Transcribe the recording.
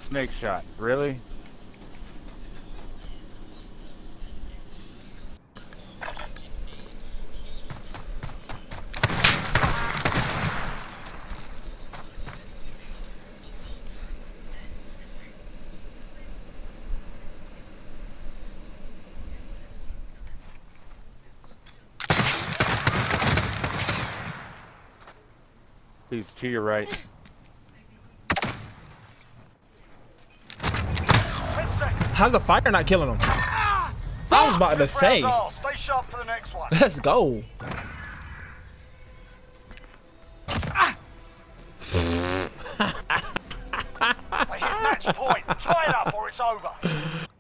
Snake shot. Really? He's to your right. 10 seconds. How's the fire not killing him? I was about to say. Rounds are. Stay sharp for the next one. Let's go. They hit match point. Tie it up or it's over.